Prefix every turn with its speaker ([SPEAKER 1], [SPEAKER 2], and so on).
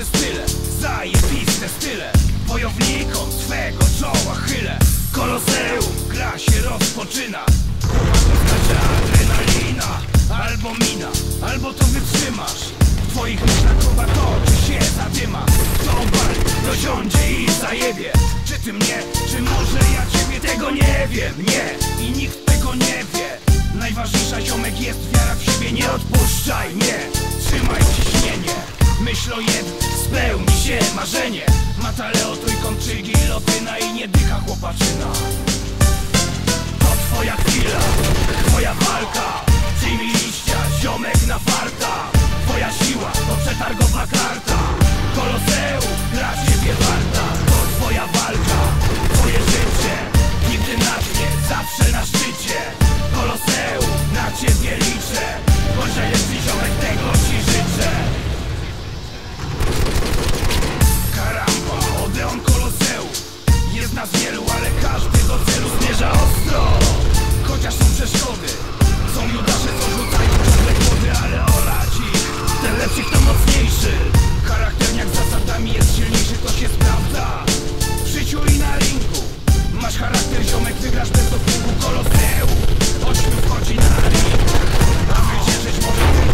[SPEAKER 1] nasze style, zajebiste style. Wojownikom swego czoła chylę. Koloseum, gra się rozpoczyna. Znaczy adrenalina, albo mina, albo to wytrzymasz. W twoich myślach krowa toczy się zadyma. Kto obali, dosiądzie i zajebie. Czy ty mnie, czy może ja ciebie? Tego nie wiem, nie. I nikt tego nie wie. Najważniejsza, ziomek, jest wiara w siebie. Nie odpuszczaj, nie. Trzymaj ciśnienie. Myśl o jednym, spełni się marzenie. Mataleo, trójkąt czy gilotyna i nie dycha chłopaczyna. To twoja chwila, twoja walka. Przyjmij liścia, ziomek na farta. Twoja siła to przetargowa karta. Koloseum, gra ciebie warta. To twoja walka, twoje życie. Nigdy na dnie, zawsze na szczycie. Koloseum, na ciebie liczę. Bądź najlepszy ziomek, tego ci życzę. Karamba, Odeon Koloseum. Jest nas wielu, ale każdy do celu zmierza ostro. Chociaż są przeszkody, są judasze, co rzucają ciągle kłody, ale olać ich. Ten lepszy, kto mocniejszy. Charakterniak z zasadami jest silniejszy, to się sprawdza w życiu i na ringu. Masz charakter, ziomek, wygrasz bez dopingu. Koloseum, 8 wchodzi na ring, a wycieszyć może tylko